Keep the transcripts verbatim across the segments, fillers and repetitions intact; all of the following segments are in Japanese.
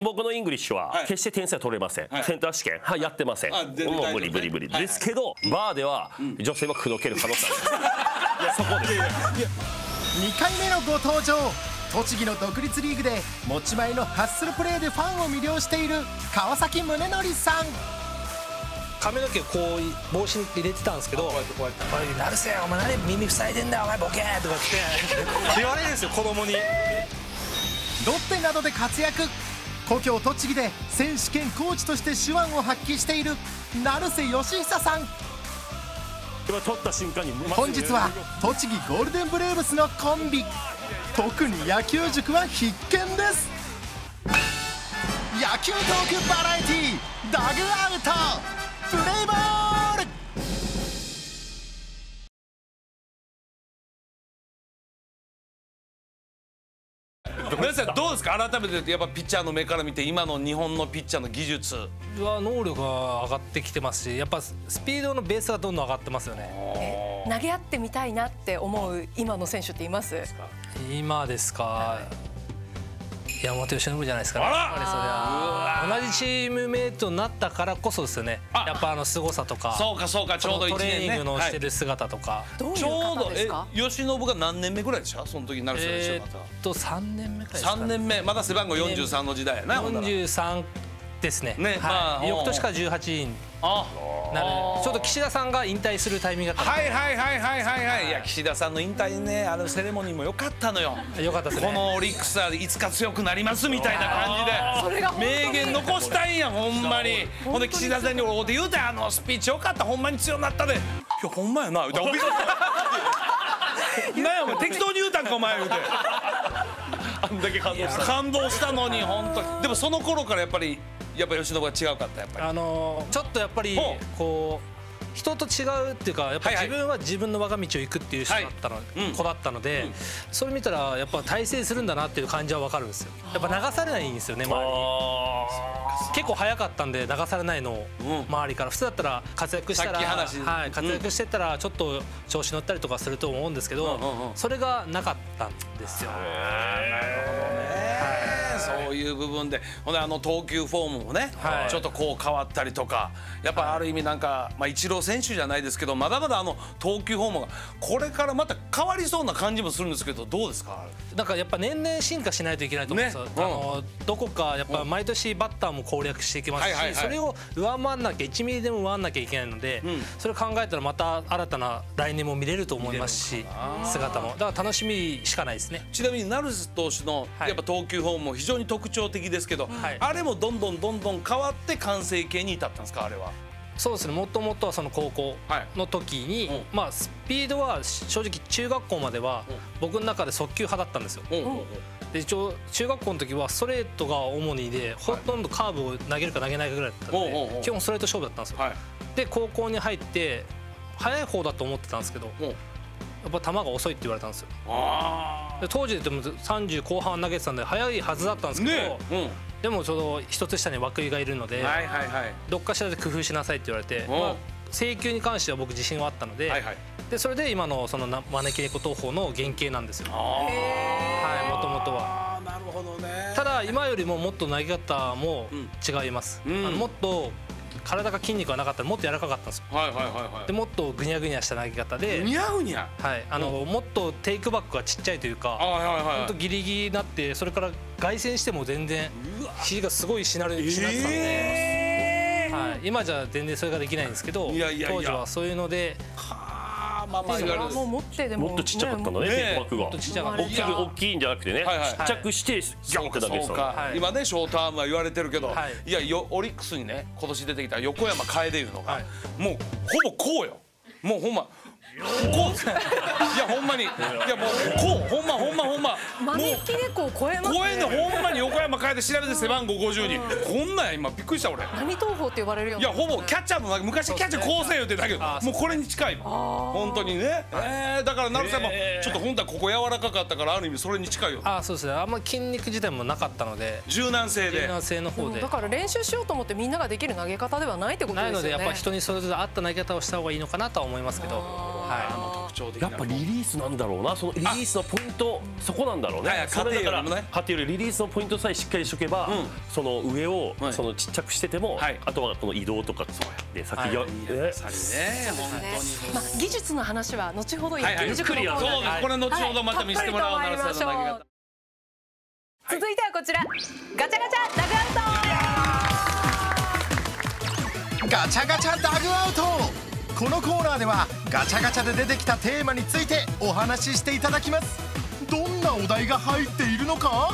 僕のイングリッシュは決して点数は取れません。センター試験はやってません。もう無理無理無理ですけど、バーでは女性は口説ける可能性ある。いやそこでにかいめのご登場、栃木の独立リーグで持ち前のハッスルプレーでファンを魅了している川崎宗則さん。 髪の毛をこう帽子に入れてたんですけど「おい成瀬お前何耳塞いでんだよお前ボケ!」とかって言われるんですよ子供に。 ロッテなどで活躍、故郷栃木で選手兼コーチとして手腕を発揮している成瀬義久さん。 今取った瞬間に本日は栃木ゴールデンブレーブスのコンビ、特に野球塾は必見です。野球トークバラエティーダグアウトプレイボール。 皆さんどうですか、改めてやっぱピッチャーの目から見て今の日本のピッチャーの技術は能力が上がってきてますし、やっぱスピードのベースがどんどん上がってますよね。 投げ合ってみたいなって思う今の選手っています？ 今ですか、はい山本由伸じゃないですかね。やっぱりそれは同じチームメイトになったからこそですよね。やっぱあの凄さとか、 そうかそうか、ちょうどいちねんね、 トレーニングのしてる姿とか。 どういう方ですか？ 由伸が何年目ぐらいでしたその時になる人でしょ。 えっとさんねんめくらいですかね。 さんねんめ、まだ背番号よんじゅうさんの時代やな。 よんじゅうさんですね。 ね、まあ翌年からじゅうはちになる。ちょっと岸田さんが引退するタイミングだった。 はいはいはいはいはいはい。いや岸田さんの引退ね、あのセレモニーも良かったのよ。 良かったですね。 このオリックスはいつか強くなりますみたいな感じで名言残したいんやほんまに。ほんで岸田さんに俺会うて言うて、あのスピーチ良かった、ほんまに強くなったで。いやほんまやな。なんやお前適当に言うたんかお前言うて。 あんだけ感動した感動したのに本当に。でもその頃からやっぱりやっぱ由伸が違うかった。やっぱりあのちょっとやっぱりこう人と違うっていうか、やっぱ自分は自分の我が道を行くっていう人だったの、子だったので、それ見たらやっぱ大成するんだなっていう感じは分かるんですよ。やっぱ流されないんですよね周りに。結構早かったんで流されないの周りから。普通だったら活躍したら、はい活躍してたらちょっと調子乗ったりとかすると思うんですけど、それがなかったんですよ。 そういう部分で、ほんであの投球フォームもね、はい、ちょっとこう変わったりとか、やっぱある意味なんか、まあ、イチロー選手じゃないですけど、まだまだあの投球フォームがこれからまた変わりそうな感じもするんですけど、どうですか？ なんかやっぱ年々進化しないといけないと思うんですよ。ね、うん、あのどこかやっぱ毎年バッターも攻略していきますし、それを上回んなきゃいちミリでも上回んなきゃいけないので、うん、それを考えたらまた新たな来年も見れると思いますし、姿もだから楽しみしかないですね。 ちなみに成瀬投手のやっぱ投球フォームも非常に特徴的ですけど、はい、あれもどんどんどんどん変わって完成形に至ったんですか？あれは。 そうですね、もともとはその高校の時に、はい、まあスピードは正直中学校までは僕の中で速球派だったんですよ。で一応中学校の時はストレートが主にで、ほとんどカーブを投げるか投げないかぐらいだったので基本ストレート勝負だったんですよ。はい、で高校に入って速い方だと思ってたんですけど、やっぱ球が遅いって言われたんですよ。で当時でもさんじゅうこう半投げてたんで速いはずだったんですけど、ね、うん、でもちょうど一つ下に涌井がいるので、どっかしらで工夫しなさいって言われて、まあ、制球に関しては僕自信はあったので、はいはい、でそれで今のその招き猫投法の原型なんですよ。はい、もともとは。 なるほどね。 ただ今よりももっと投げ方も違います。うん、あのもっと体が筋肉がなかったらもっと柔らかかったんですよ。でもっとぐにゃぐにゃした投げ方で、 ぐにゃぐにゃ、 はい、あのもっとテイクバックがちっちゃいというか、本当ギリギリになって、それから凱旋しても全然肘がすごいしなるしなってたんで、はい、今じゃ全然それができないんですけど、当時はそういうので。 まあまあ言われる。もっとちっちゃかったのね、テープバックが。大きく大きいんじゃなくてね、ちっちゃくしてギャンってだけですよ。 今ねショートアームは言われてるけど、いやオリックスにね今年出てきた横山楓いうのがもうほぼこうよ。もうほんまこう、いやほんまに、いやもうこうほんまほんまほんま招き猫を超えますね。 超えんのほんまに横山楓調べて背番号ごじゅうにこんなんや。今びっくりした俺。 何投法って呼ばれるような。いやほぼキャッチャーの昔キャッチャー構成言ってたけど、もうこれに近い本当にね。えだから成瀬さんもちょっと本当はここ柔らかかったから、ある意味それに近いよ。 あそうですね、あんま筋肉自体もなかったので、 柔軟性で、 柔軟性の方で、 だから練習しようと思ってみんなができる投げ方ではないってことですよね。 ないのでやっぱ人にそれぞれ合った投げ方をした方がいいのかなとは思いますけど。 あの特徴的な。 やっぱリリースなんだろうな、そのリリースのポイントそこなんだろうね。 それだから家庭よりリリースのポイントさえしっかりしとけば、その上をそのちっちゃくしてても、あとはこの移動とかで先がね、本当に。 技術の話は後ほど野球塾のコーナーで、 これ後ほどまた見せてもらおう。なるほど。 続いてはこちら、ガチャガチャダグアウト。 ガチャガチャダグアウト。このコーナーではガチャガチャで出てきたテーマについてお話ししていただきます。どんなお題が入っているのか。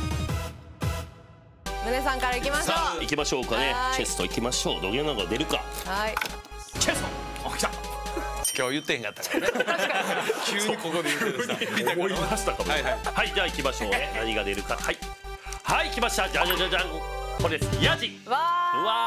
宗さんからいきましょう。 いきましょうかね。チェストいきましょう。どげなのが出るか。 はい。 チェスト。 あ、来た。今日言ってへんかったからね。急にここで言ってるさ。 思い出したかも。はいはい。はい、じゃあ行きましょうね。何が出るか。はい。はい、来ました。じゃじゃじゃじゃん。これです。ヤジ。 わー。 うわ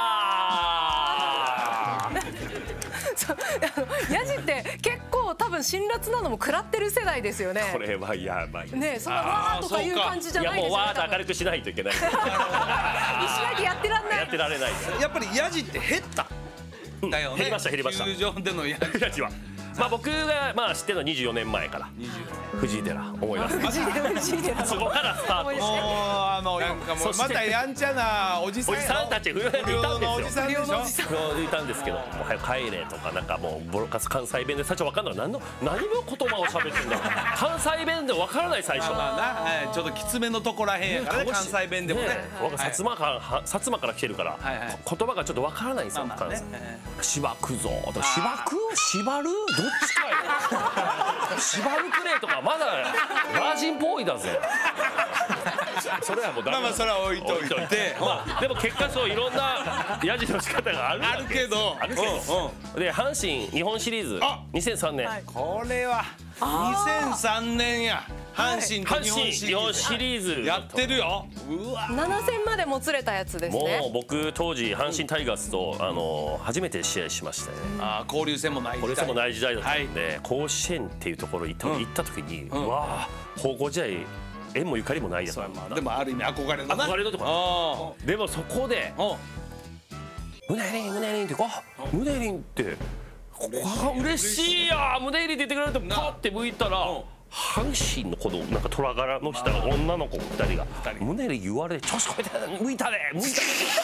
ー。ヤジって結構多分辛辣なのも食らってる世代ですよね。 これはやばい。 ね、そんなわーとかいう感じじゃないですよ。 いやもうわーと明るくしないといけない。一緒だけやってらんない。 やってられない。 やっぱりヤジって減った。だよね。 減りました減りました。 球場でのヤジは。まあ僕がまあ知ってるのはにじゅうよねんまえから藤井寺思い出す。そこからスタート。 もうあのなんかもうまたやんちゃなおじさんおじさんたち不良のいたんですよ。 不良のおじさんいたんですけど、もう早く帰れとかなんかもうボロカス関西弁で最初わかんない。何の何の言葉を喋ってんだ。関西弁でわからない最初。 まあな、ちょっときつめのとこらへんやからね、関西弁でもね。 僕薩摩から薩摩から来てるから言葉がちょっとわからないんですよ。芝くぞと芝く縛るどっちかよ。縛るくれとかまだバージンっぽいだぜ。それはもうダメ。 まあまあそれは置いといて、 まあでも結果そういろんなヤジの仕方があるあるけど、 あるけどで阪神日本シリーズにせんさんねん、 これはにせんさんねんや。阪神と日本シリーズやってるよ。 うわ。なな戦までもつれたやつですね。 もう僕当時阪神タイガースとあの初めて試合しましたね。 ああ、交流戦もない時代。 交流戦もない時代だったんで、甲子園っていうところに行った時に、うわあ高校時代縁もゆかりもないやつ。 でもある意味憧れの憧れのとこ。でもそこでムネリンムネリンってこうムネリンって嬉しいやムネリンって言ってくれるとパッて向いたら。阪神のこのなんか虎柄のした女の子ふたりが胸で言われて調子こいて向いたね向いたね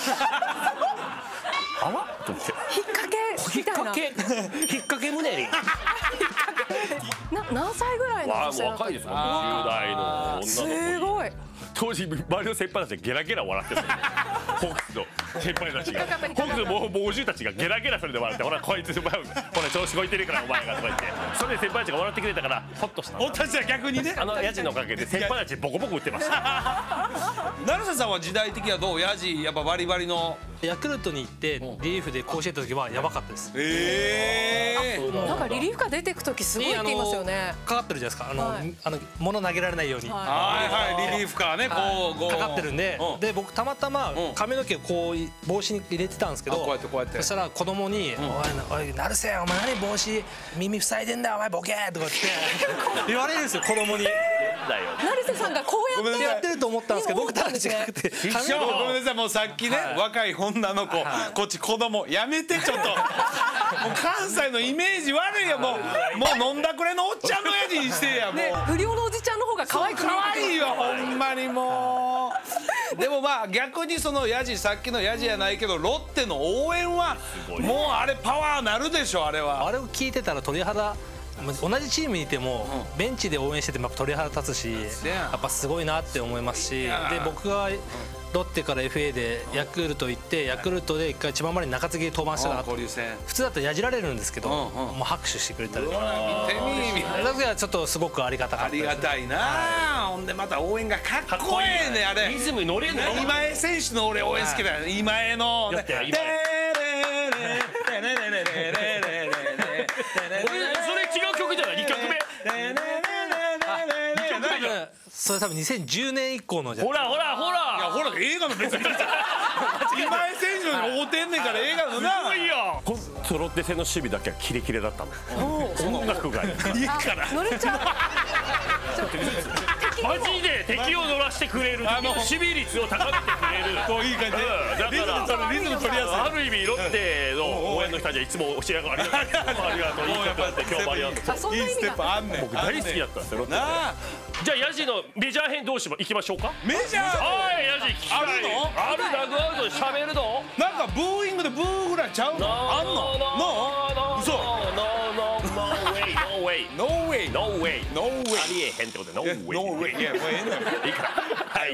あらと思って引っ掛け引っ掛け引っ掛け胸にな何歳ぐらいの女性だった若いですよじゅう代の女の子すごい当時周りの先輩たちがゲラゲラ笑ってたホークスの先輩たちがホークスの猛獣たちがゲラゲラそれで笑ってほらこいつほら調子こいてるからお前がとか言ってそれで先輩たちが笑ってくれたからホッとしたホッとした逆にねあのヤジのおかげで先輩たちボコボコ打ってました成瀬さんは時代的にはどうヤジやっぱバリバリのヤクルトに行ってリリーフで甲子園行った時はやばかったです。 ええなんかリリーフが出てく時すごいって言いますよね。 かかってるじゃないですか。あのあの物投げられないように。 はいはいリリーフからねこうかかってるんで、で僕たまたま髪の毛をこう帽子に入れてたんですけど、 こうやってこうやってそしたら子供に「おいおい成瀬お前何帽子耳塞いでんだよお前ボケ!」とかって言われるんですよ子供に。 成瀬さんがこうやってやってると思ったんですけど僕ただ違くてごめんなさいもうさっきね若い女の子こっち子供やめてちょっともう関西のイメージ悪いよもうもう飲んだくれのおっちゃんのやじにしてやもう不良のおじちゃんの方が可愛く可愛いよほんまにもうでもまあ逆にそのヤジさっきのヤジやないけどロッテの応援はもうあれパワーなるでしょあれはあれを聞いてたら鳥肌同じチームにいてもベンチで応援してても鳥肌立つしやっぱすごいなって思いますしで僕がロッテから エフエー でヤクルト行ってヤクルトで一回千葉マリン中継ぎで登板したら普通だったらやじられるんですけどもう拍手してくれたりとか見てみ見だけはちょっとすごくありがたかったありがたいなほんでまた応援がかっこええねあれリズムに乗れんの今江選手の俺応援好きだよ今江のやってや今それ違う曲じゃないにきょくめそれ多分にせんじゅうねん以降のじゃほらほらほらいやほら映画の別に今江選手に会うてんねんから映画のなすごいよほんとロッテ戦の守備だけはキレキレだったの音楽がいいから乗れちゃうマジで敵を乗らしてくれる、敵の守備率を高めてくれる。 こういい感じでだからリズム取りやすい。 ある意味ロッテの応援の人たちはいつも教えがありがとう、ありがとう、いい曲だって今日もありがとう。 いいステップあんねん。 僕大好きだったんですよロッテで。じゃあヤジのメジャー編どうしま行きましょうか。 メジャーはいヤジ聞きたい。 あるの？ あるダグアウトで喋るの？ なんかブーイングでブーぐらいちゃうの？あんの？の？嘘。 No way, No way, no way, no way. ありえへんってことで No way。 No way。いやもうええのよ。 いいから。はい。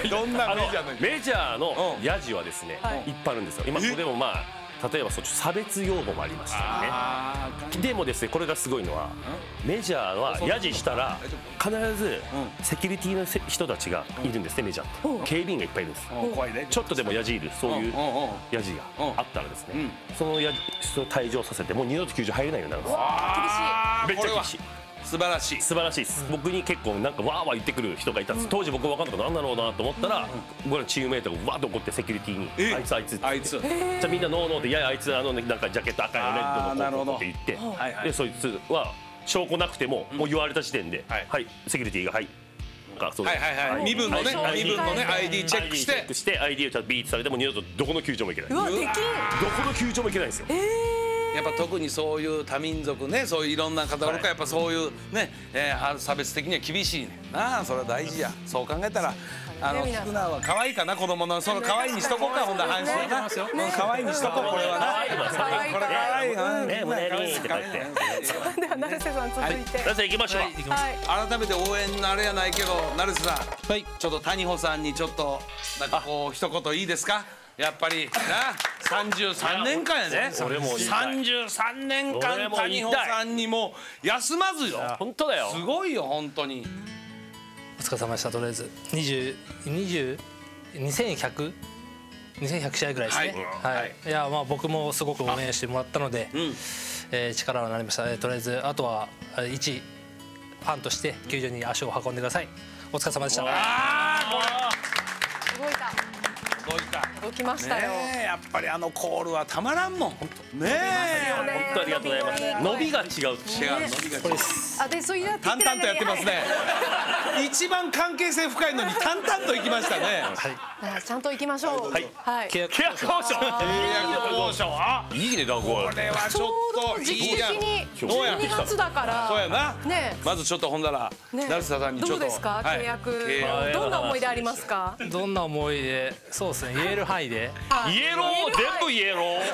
どんなあのメジャーのメジャーのヤジはですね、 はいいっぱいあるんですよ。今ここでもまあ例えばそっち差別用語もありましたよね。でもですねこれがすごいのはメジャーはヤジしたら必ずセキュリティの人たちがいるんですね。メジャーって警備員がいっぱいいるんです。 怖いね。 ちょっとでもヤジいるそういうヤジがあったらですねそのヤジを退場させてもう二度と球場入れないようになるんです。 あーめっちゃ厳しい。 素晴らしい。 素晴らしいです。僕に結構なんかわーわー言ってくる人がいたんです。当時僕分かんなかった何だろうなと思ったら僕らチームメイトがわーっと怒ってセキュリティにえあいつあいつってあいつ。 じゃあみんなノーノーでいやいやあいつあのなんかジャケット赤いのレッドのこうこうって言ってはいはいでそいつは証拠なくてももう言われた時点ではいはいセキュリティがはいなんかそうはいはいはい。身分のねはい身分のね アイディー チェックしチェッてクして アイディー をちゃんとビートされても二度とどこの球場も行けない。どうわできん。 この球場も行けないんですよ。 やっぱ特にそういう多民族ねそういういろんな方おるからやっぱそういうねえー差別的には厳しいねんなあ。それは大事や。そう考えたらあの皆さん福永は可愛いかな子供のその可愛いにしとこうかほんだ阪神な。うん可愛いにしとこうこれはな。 可愛いわそれ可愛いこれ可愛いな。 ね胸にって書いて。 では成瀬さん続いて。 さあ行きましょう。 はい。 改めて応援のあれやないけど成瀬さん、 はいちょっと谷保さんにちょっとなんかこう一言いいですか。やっぱりなさんじゅうさんねんかんやね。 俺も言いたいさんじゅうさんねんか俺んも言いたい谷保さんにも休まずよ。 本当だよ。 すごいよ本当に。 お疲れ様でした。とりあえずにじゅう、にじゅう、にせんひゃく、にせんひゃく試合ぐらいですね。 ははいい。いやまあ僕もすごく応援してもらったので、 うん。 えー力になりました。えーとりあえずあとはえー一ファンとして球場に足を運んでください。お疲れ様でした。 ああこれ動いた。 すごいか。 動きましたよ。 ねえやっぱりあのコールはたまらんもん。ねえ。 本当ありがとうございます。伸びが違う。 違う伸びが違う。 あでそういうやって淡々とやってますね。一番関係性深いのに淡々といきましたね。 はい。ちゃんと行きましょう。 はいはい。 契約契約交渉。 契約交渉。あ、 いいねだここれはちょっちょうとど時期的いいやん。 にそうやじゅうにがつだから。 そうやな。 ねまずちょっとほんだらね成瀬さんにちょっとどうですかはい契約契約どんな思い出ありますか。 どんな思い出、そうですね、言える範囲で。 イエロー全部イエロー。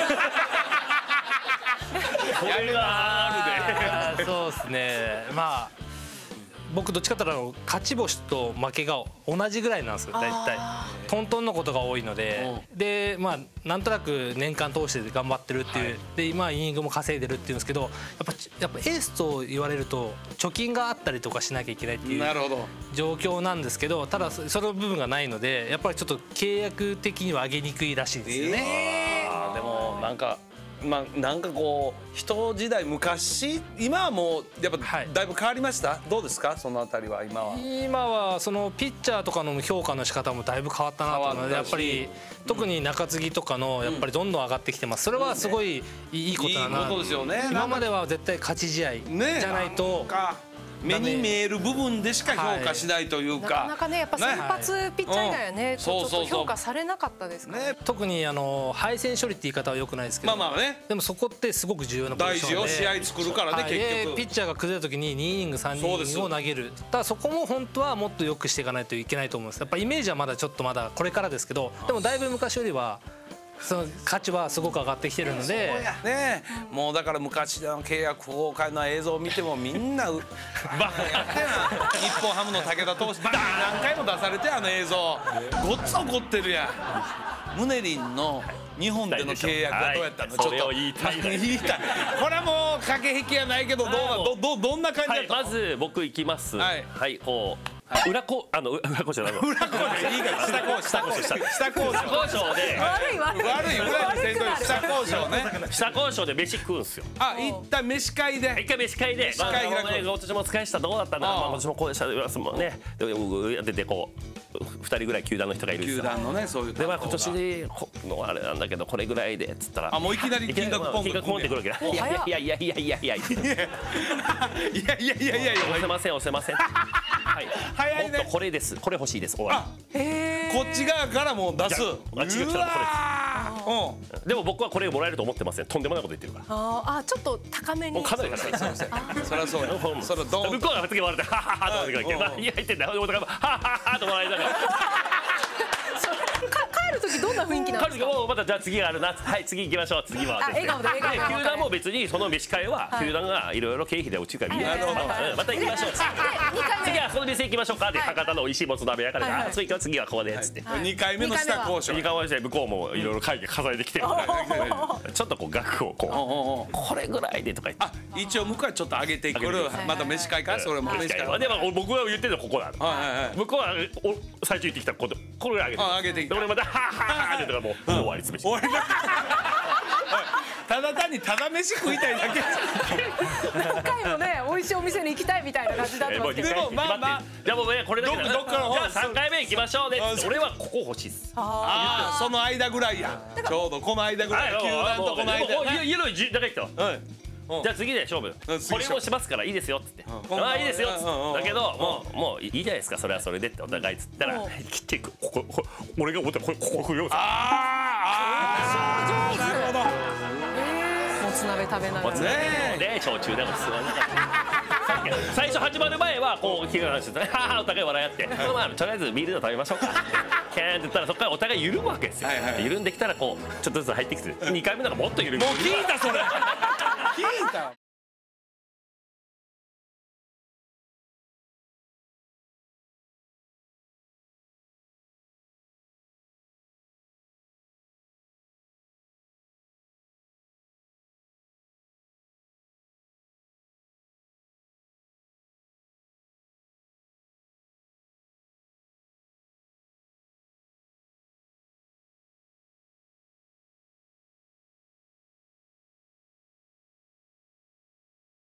これがあるで。 あーそうですね、まあ僕どっちかというと勝ち星と負けが同じぐらいなんですよ大体。トントンのことが多いので、でまあなんとなく年間通して頑張ってるっていう、で今イニングも稼いでるっていうんですけど、やっぱやっぱエースと言われると貯金があったりとかしなきゃいけないっていうなるほど。 状況なんですけど、ただそその部分がないのでやっぱりちょっと契約的には上げにくいらしいんですよね。 あーでもなんか。まあ、なんかこう人時代昔今はもうやっぱはいだいぶ変わりましたどうですかそのあたりは今は今はそのピッチャーとかの評価の仕方もだいぶ変わったなと思うので、 変わったしやっぱり特に中継ぎとかのやっぱりどんどん上がってきてます。それはすごいいいことだいいな。 ことですよね今までは絶対勝ち試合じねゃないと。 か目に見える部分でしか評価しないというか、 なかなかねやっぱ先発ピッチャー以外はね、 うんちょっとそうそうそう評価されなかったですからね。 ね特にあの敗戦処理って言い方は良くないですけど、 まあまあねでもそこってすごく重要なポジションで大事よ試合作るからねはい結局でピッチャーが崩れた時ににイニングさんイニングを投げる。ただそこも本当はもっと良くしていかないといけないと思うんです。やっぱイメージはまだちょっとまだこれからですけど、でもだいぶ昔よりはその価値はすごく上がってきてるので。 ねえもうだから昔の契約崩壊の映像を見てもみんなうバカやってな日本ハムの武田投手バーン何回も出されてあの映像ごっつ怒ってるやんムネリンの日本での契約はどうやったの、 はいちょっとそれを言いたい言いたいこれはもう駆け引きやないけどどうなどどどんな感じはい、 だったの、 まず僕行きます。ははいい、こう。裏こ、あの、裏こじゃないの。 裏コーチいいから下コーチ下コーチ下交渉交渉で、 悪い悪い悪い裏にせんといて下交渉ね下交渉で飯食うんすよ。 あ一旦飯会で一回飯会で、 飯会開くまあ、今年もお疲れした、どうだったんだ、 ああまあ、今年もこうでした、もうね、で、うやってて、こう、二人ぐらい球団の人がいるんですよ。 球団のねそういうで、まあ、 担当が今年のあれなんだけど、これぐらいでっつったら。 あもういきなり金額ポン金額ポンってくるわけだ。いやいやいやいやいやいやいや。 いやいやいやいやいや押せません、押せません。は早いね。 もっとこれですこれ欲しいです終わり。 こっち側からもう出す。 あっちが来たらこれです。でも僕はこれもらえると思ってません。とんでもないこと言ってるから。 ああちょっと高めに。 かなり高い。 そりゃそうや。それドン。 向こうが次笑ってハッハッハとか言って何言ってんだよ。ハッハッハと笑いながら。 帰る時どんな雰囲気なんですか。 帰る時もまたじゃあ次があるな。はい次行きましょう次は。 笑顔で笑顔で。 球団も別にその飯会は球団がいろいろ経費で落ちるから見る。また行きましょう。次はこの店行きましょうかで博多の美味しいもつ鍋やから次は次はここでっつって。 にかいめの下交渉。 にかいめして向こうもいろいろ会議重ねてきてるからちょっとこう額をこうこれぐらいでとか言って。 あ一応向こうはちょっと上げてくる。また飯会かそれも飯会。 でも僕は言ってるのここなの。向こうは最初言ってきたここれ上げて。 上げてきた。 俺またハッハッハってとかもう終わりつぶし。終わりだ。 ただ単にただ飯食いたいだけ。 何回もね美味しいお店に行きたいみたいな感じだったんですけど。 でもまあまあじゃあもうねこれだけだ。 どっからじゃあさんかいめ行きましょうね。俺はここ欲しいです。 ああその間ぐらいや。ちょうどこの間ぐらい。球団とこの間。 イエローじだけ来た。じゃあ次で勝負これもしますからいいですよっつってああいいですよっつってだけどもうもういいじゃないですかそれはそれでってお互いっつったら切っていくここ俺が思ったらここ振るよああなるほどもつ鍋食べながらね焼酎でもすごい最初始まる前はこう気が話してははお互い笑い合ってまあとりあえずビールで食べましょうかキャーンって言ったらそこからお互い緩むわけですよ緩んできたらこうちょっとずつ入ってきてにかいめなんかもっと緩むもう聞いたそれ聞いた